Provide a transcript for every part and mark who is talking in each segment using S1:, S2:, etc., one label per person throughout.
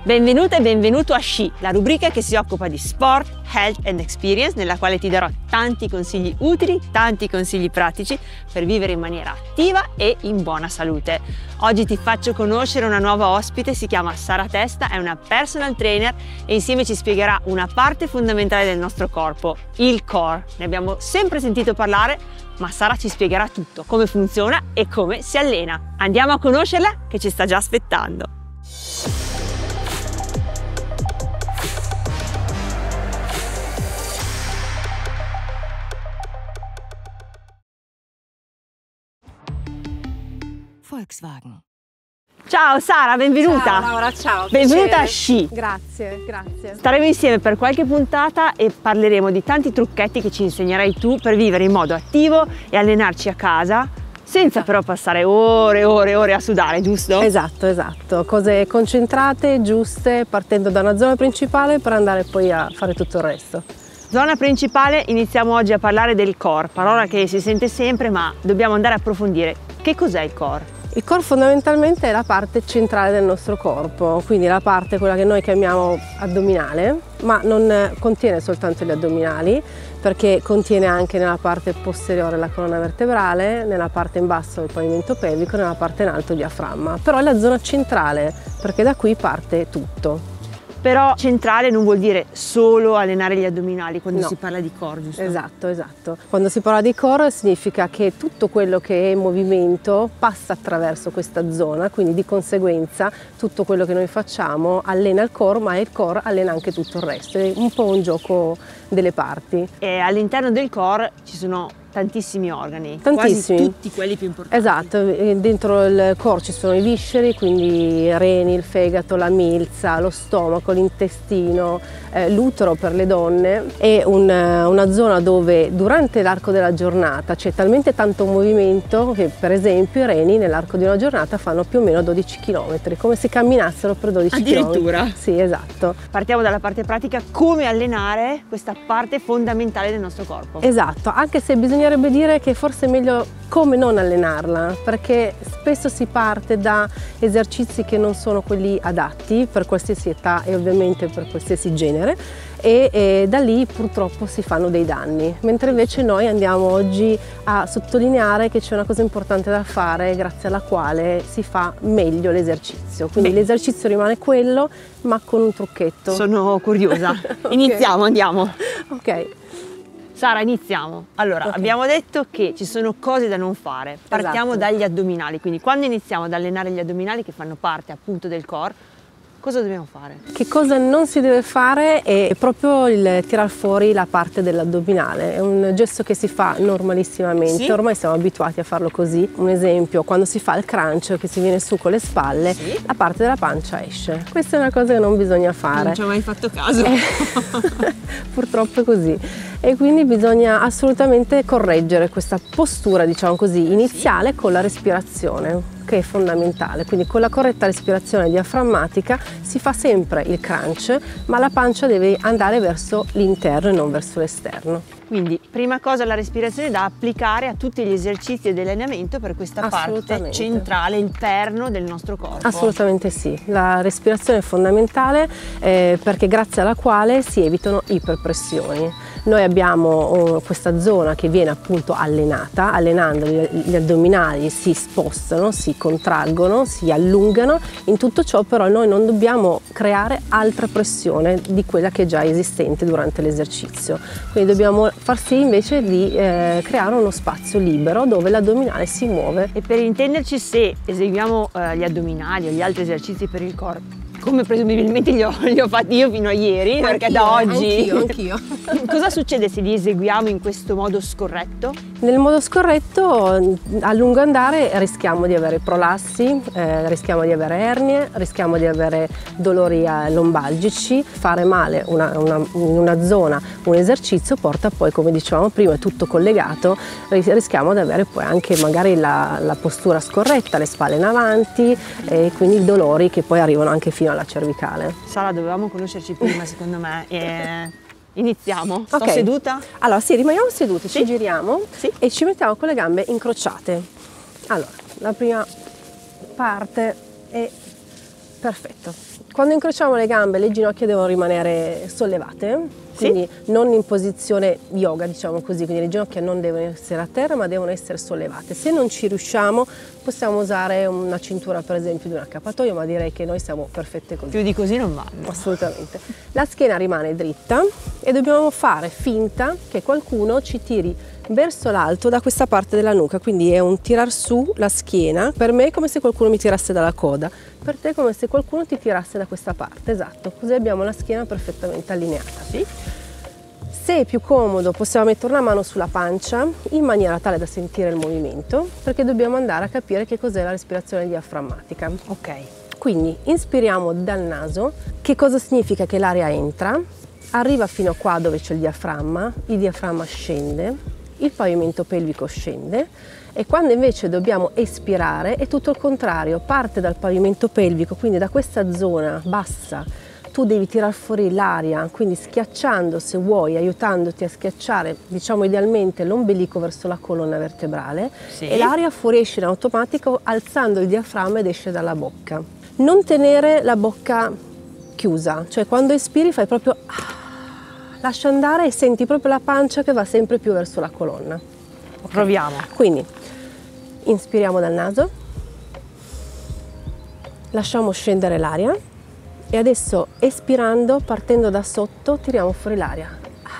S1: Benvenuta e benvenuto a She, la rubrica che si occupa di sport, health and experience, nella quale ti darò tanti consigli utili, tanti consigli pratici per vivere in maniera attiva e in buona salute. Oggi ti faccio conoscere una nuova ospite, si chiama Sara Testa, è una personal trainer e insieme ci spiegherà una parte fondamentale del nostro corpo, il core. Ne abbiamo sempre sentito parlare, ma Sara ci spiegherà tutto, come funziona e come si allena. Andiamo a conoscerla che ci sta già aspettando.
S2: Volkswagen.
S1: Ciao Sara, benvenuta!
S3: Ciao Laura, ciao!
S1: Benvenuta
S3: piacere.
S1: a She!
S3: Grazie, grazie.
S1: Staremo insieme per qualche puntata e parleremo di tanti trucchetti che ci insegnerai tu per vivere in modo attivo e allenarci a casa, senza però passare ore e ore e ore a sudare, giusto?
S3: Esatto. Cose concentrate, giuste, partendo da una zona principale per andare poi a fare tutto il resto.
S1: Zona principale, iniziamo oggi a parlare del core, parola che si sente sempre ma dobbiamo andare a approfondire. Che cos'è il core?
S3: Il core fondamentalmente è la parte centrale del nostro corpo, quindi la parte quella che noi chiamiamo addominale, ma non contiene soltanto gli addominali, perché contiene anche nella parte posteriore la colonna vertebrale, nella parte in basso il pavimento pelvico, nella parte in alto il diaframma. Però è la zona centrale, perché da qui parte tutto.
S1: Però centrale non vuol dire solo allenare gli addominali quando si parla di core, giusto?
S3: Esatto. Quando si parla di core significa che tutto quello che è in movimento passa attraverso questa zona, quindi di conseguenza tutto quello che noi facciamo allena il core, ma il core allena anche tutto il resto, è un po' un gioco delle parti.
S1: E all'interno del core ci sono tantissimi organi,
S3: tantissimi.
S1: Quasi tutti quelli più importanti.
S3: Esatto, dentro il core ci sono i visceri, quindi i reni, il fegato, la milza, lo stomaco, l'intestino, l'utero per le donne. È una zona dove durante l'arco della giornata c'è talmente tanto movimento che per esempio i reni nell'arco di una giornata fanno più o meno 12 km, come se camminassero per 12 km.
S1: Addirittura?
S3: Sì, esatto.
S1: Partiamo dalla parte pratica, come allenare questa parte fondamentale del nostro corpo.
S3: Esatto, anche se bisognerebbe dire che forse è meglio come non allenarla, perché spesso si parte da esercizi che non sono quelli adatti per qualsiasi età e ovviamente per qualsiasi genere e da lì purtroppo si fanno dei danni, mentre invece noi andiamo oggi a sottolineare che c'è una cosa importante da fare grazie alla quale si fa meglio l'esercizio, quindi l'esercizio rimane quello ma con un trucchetto.
S1: Sono curiosa.
S3: Okay.
S1: Iniziamo, andiamo.
S3: Ok.
S1: Sara, iniziamo. Allora, abbiamo detto che ci sono cose da non fare. Partiamo dagli addominali, quindi quando iniziamo ad allenare gli addominali che fanno parte appunto del core, cosa dobbiamo fare?
S3: Che cosa non si deve fare è proprio il tirar fuori la parte dell'addominale, è un gesto che si fa normalissimamente,
S1: sì?
S3: Ormai siamo abituati a farlo così. Un esempio, quando si fa il crunch, che si viene su con le spalle,
S1: sì?
S3: La parte della pancia esce. Questa è una cosa che non bisogna fare.
S1: Non ci ho mai fatto caso.
S3: Purtroppo è così. E quindi bisogna assolutamente correggere questa postura, diciamo così, iniziale con la respirazione, che è fondamentale. Quindi con la corretta respirazione diaframmatica si fa sempre il crunch, ma la pancia deve andare verso l'interno e non verso l'esterno.
S1: Quindi prima cosa la respirazione da applicare a tutti gli esercizi di allenamento per questa parte centrale, il perno del nostro corpo.
S3: Assolutamente sì, la respirazione è fondamentale perché grazie alla quale si evitano iperpressioni. Noi abbiamo questa zona che viene appunto allenata, allenando gli addominali si spostano, si contraggono, si allungano, in tutto ciò però noi non dobbiamo creare altra pressione di quella che è già esistente durante l'esercizio, quindi dobbiamo far sì invece di creare uno spazio libero dove l'addominale si muove.
S1: E per intenderci, se eseguiamo gli addominali o gli altri esercizi per il core, come presumibilmente li ho fatti io fino a ieri, perché da oggi...
S3: Anch'io.
S1: Cosa succede se li eseguiamo in questo modo scorretto?
S3: Nel modo scorretto, a lungo andare rischiamo di avere prolassi, rischiamo di avere ernie, rischiamo di avere dolori lombalgici, fare male in una zona un esercizio porta poi, come dicevamo prima, è tutto collegato, rischiamo di avere poi anche magari la postura scorretta, le spalle in avanti e quindi i dolori che poi arrivano anche fino alla cervicale.
S1: Sara, dovevamo conoscerci prima secondo me. Iniziamo. Sto
S3: Okay.
S1: seduta?
S3: Allora sì, rimaniamo seduti,
S1: Sì.
S3: ci giriamo
S1: Sì.
S3: e ci mettiamo con le gambe incrociate. Allora, la prima parte è perfetto. Quando incrociamo le gambe, le ginocchia devono rimanere sollevate, quindi non in posizione yoga, diciamo così, quindi le ginocchia non devono essere a terra ma devono essere sollevate. Se non ci riusciamo possiamo usare una cintura per esempio di un accappatoio, ma direi che noi siamo perfette così.
S1: Più di così non vanno.
S3: Assolutamente. La schiena rimane dritta e dobbiamo fare finta che qualcuno ci tiri verso l'alto da questa parte della nuca, quindi è un tirar su la schiena. Per me è come se qualcuno mi tirasse dalla coda, per te è come se qualcuno ti tirasse da questa parte, esatto, così abbiamo la schiena perfettamente allineata.
S1: Sì.
S3: Se è più comodo possiamo mettere una mano sulla pancia in maniera tale da sentire il movimento, perché dobbiamo andare a capire che cos'è la respirazione diaframmatica.
S1: Ok.
S3: Quindi inspiriamo dal naso. Che cosa significa? Che l'aria entra, arriva fino a qua dove c'è il diaframma scende, il pavimento pelvico scende, e quando invece dobbiamo espirare è tutto il contrario, parte dal pavimento pelvico, quindi da questa zona bassa tu devi tirar fuori l'aria, quindi schiacciando, se vuoi, aiutandoti a schiacciare, diciamo idealmente, l'ombelico verso la colonna vertebrale,
S1: sì.
S3: E l'aria fuoriesce in automatico alzando il diaframma ed esce dalla bocca. Non tenere la bocca chiusa, cioè quando espiri fai proprio lascia andare e senti proprio la pancia che va sempre più verso la colonna. Okay.
S1: Proviamo.
S3: Quindi inspiriamo dal naso, lasciamo scendere l'aria e adesso espirando, partendo da sotto, tiriamo fuori l'aria.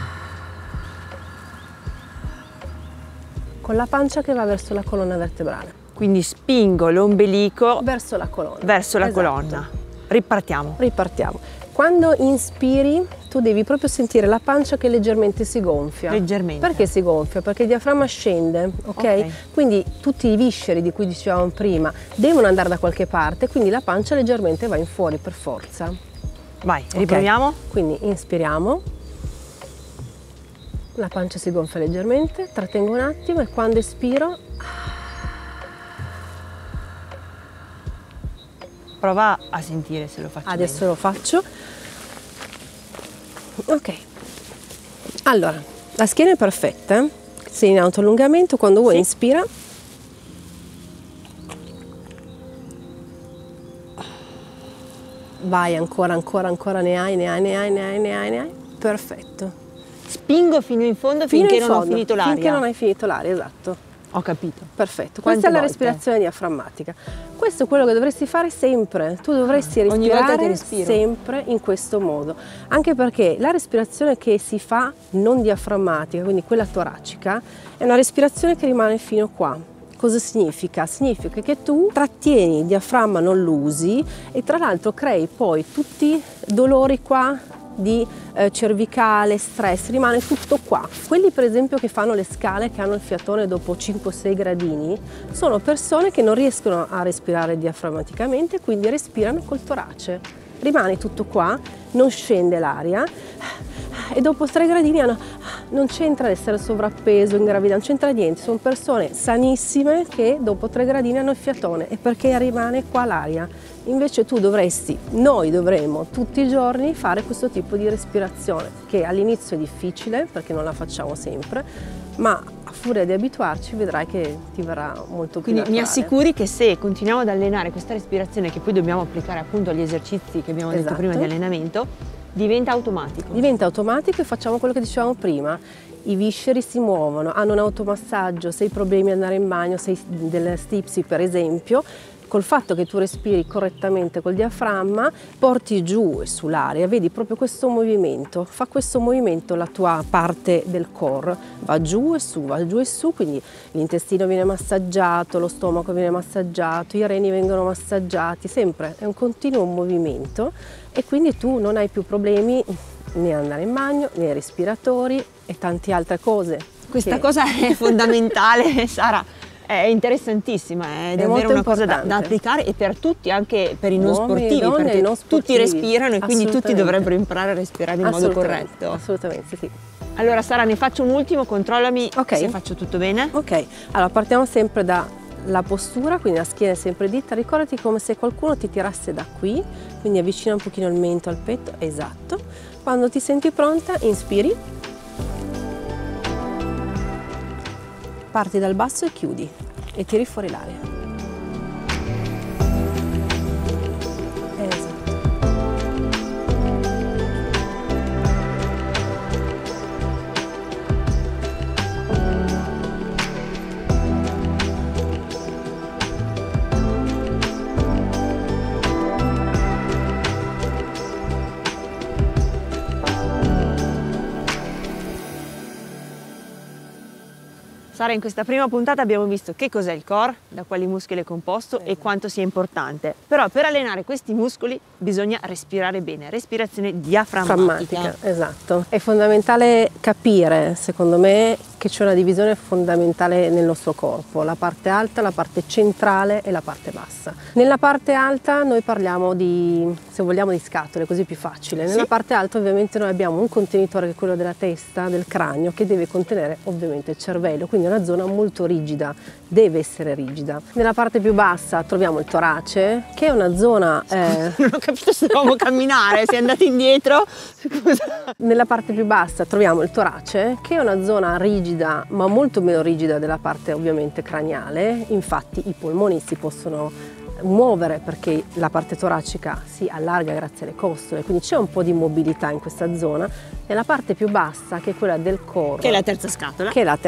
S3: Con la pancia che va verso la colonna vertebrale.
S1: Quindi spingo l'ombelico
S3: verso la colonna.
S1: Verso la
S3: esatto.
S1: Colonna. Ripartiamo.
S3: Ripartiamo. Quando inspiri tu devi proprio sentire la pancia che leggermente si gonfia.
S1: Leggermente.
S3: Perché si gonfia? Perché il diaframma scende, ok? Quindi tutti i visceri di cui dicevamo prima devono andare da qualche parte, quindi la pancia leggermente va in fuori per forza.
S1: Vai, riproviamo.
S3: Okay. Quindi inspiriamo, la pancia si gonfia leggermente, trattengo un attimo e quando espiro
S1: prova a sentire se lo faccio.
S3: Adesso
S1: bene.
S3: lo faccio. Ok. Allora, la schiena è perfetta. Sei in autoallungamento, quando vuoi inspira. Vai ancora, ne hai. Perfetto.
S1: Spingo fino in fondo finché non ho finito l'aria.
S3: Finché non hai finito l'aria, esatto.
S1: Ho capito.
S3: Perfetto, questa è la respirazione diaframmatica. Questo è quello che dovresti fare sempre. Tu dovresti respirare sempre in questo modo. Anche perché la respirazione che si fa non diaframmatica, quindi quella toracica, è una respirazione che rimane fino qua. Cosa significa? Significa che tu trattieni il diaframma, non lo usi e tra l'altro crei poi tutti dolori qua di cervicale, stress, rimane tutto qua. Quelli per esempio che fanno le scale, che hanno il fiatone dopo 5-6 gradini, sono persone che non riescono a respirare diaframmaticamente, quindi respirano col torace. Rimane tutto qua, non scende l'aria e dopo 3 gradini non c'entra essere sovrappeso, in gravidanza, non c'entra niente, sono persone sanissime che dopo 3 gradini hanno il fiatone e perché rimane qua l'aria. Invece noi dovremmo tutti i giorni fare questo tipo di respirazione che all'inizio è difficile perché non la facciamo sempre, ma a furia di abituarci vedrai che ti verrà molto più naturale.
S1: Quindi mi assicuri che se continuiamo ad allenare questa respirazione che poi dobbiamo applicare appunto agli esercizi che abbiamo detto prima di allenamento, diventa automatico.
S3: Diventa automatico e facciamo quello che dicevamo prima. I visceri si muovono, hanno un automassaggio, se hai problemi ad andare in bagno, se hai delle stipsi per esempio, col fatto che tu respiri correttamente col diaframma, porti giù e su l'aria, vedi proprio questo movimento, fa questo movimento la tua parte del core, va giù e su, quindi l'intestino viene massaggiato, lo stomaco viene massaggiato, i reni vengono massaggiati, sempre è un continuo movimento e quindi tu non hai più problemi né andare in bagno, né ai respiratori e tante altre cose.
S1: Questa cosa è fondamentale, Sara. È interessantissima, è davvero una cosa da applicare e per tutti, anche per i non sportivi, perché tutti respirano e quindi tutti dovrebbero imparare a respirare in modo corretto.
S3: Assolutamente sì.
S1: Allora Sara, ne faccio un ultimo, controllami se faccio tutto bene.
S3: Ok, allora partiamo sempre dalla postura, quindi la schiena è sempre dritta, ricordati come se qualcuno ti tirasse da qui, quindi avvicina un pochino il mento al petto, esatto. Quando ti senti pronta, inspiri. Parti dal basso e chiudi e tiri fuori l'aria. Esatto.
S1: Sara, in questa prima puntata abbiamo visto che cos'è il core, da quali muscoli è composto e quanto sia importante. Però per allenare questi muscoli bisogna respirare bene, respirazione diaframmatica.
S3: Esatto. È fondamentale capire, secondo me, che c'è una divisione fondamentale nel nostro corpo, la parte alta, la parte centrale e la parte bassa. Nella parte alta noi parliamo di, se vogliamo, di scatole, così è più facile. Nella parte alta ovviamente noi abbiamo un contenitore che è quello della testa, del cranio, che deve contenere ovviamente il cervello, quindi è una zona molto rigida, deve essere rigida. Nella parte più bassa troviamo il torace, che è una zona...
S1: Non ho capito se dovevamo camminare, sei andati indietro? Scusa.
S3: Nella parte più bassa troviamo il torace, che è una zona rigida, ma molto meno rigida della parte ovviamente craniale. Infatti i polmoni si possono muovere perché la parte toracica si allarga grazie alle costole, quindi c'è un po' di mobilità in questa zona. Nella parte più bassa, che è quella del core,
S1: che è la terza scatola,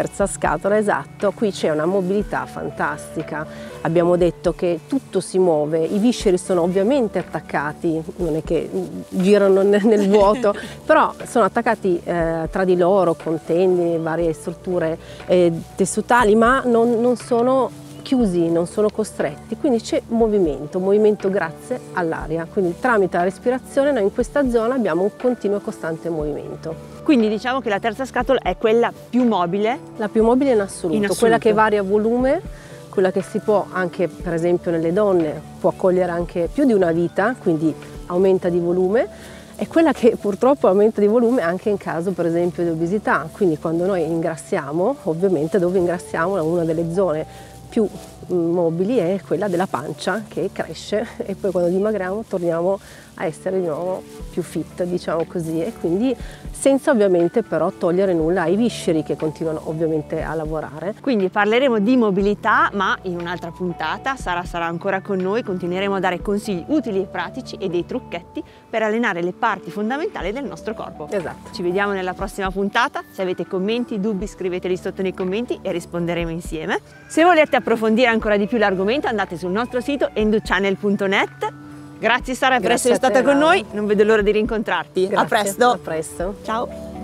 S3: esatto, qui c'è una mobilità fantastica. Abbiamo detto che tutto si muove, i visceri sono ovviamente attaccati, non è che girano nel vuoto, però sono attaccati tra di loro con tendini, varie strutture tessutali, ma non sono chiusi, non sono costretti, quindi c'è movimento grazie all'aria, quindi tramite la respirazione noi in questa zona abbiamo un continuo e costante movimento.
S1: Quindi diciamo che la terza scatola è quella più mobile?
S3: La più mobile in assoluto, quella che varia volume, quella che si può anche, per esempio nelle donne, può accogliere anche più di una vita, quindi aumenta di volume, è quella che purtroppo aumenta di volume anche in caso per esempio di obesità, quindi quando noi ingrassiamo, ovviamente dove ingrassiamo una delle zone più mobili è quella della pancia che cresce e poi quando dimagriamo torniamo a essere di nuovo più fit, diciamo così, e quindi senza ovviamente però togliere nulla ai visceri che continuano ovviamente a lavorare.
S1: Quindi parleremo di mobilità, ma in un'altra puntata. Sara sarà ancora con noi, continueremo a dare consigli utili e pratici e dei trucchetti per allenare le parti fondamentali del nostro corpo.
S3: Esatto.
S1: Ci vediamo nella prossima puntata. Se avete commenti, dubbi, scriveteli sotto nei commenti e risponderemo insieme. Se volete approfondire ancora di più l'argomento, andate sul nostro sito endochannel.net. Grazie Sara per essere stata con noi, non vedo l'ora di rincontrarti.
S3: Grazie,
S1: a presto.
S3: A presto.
S1: Ciao.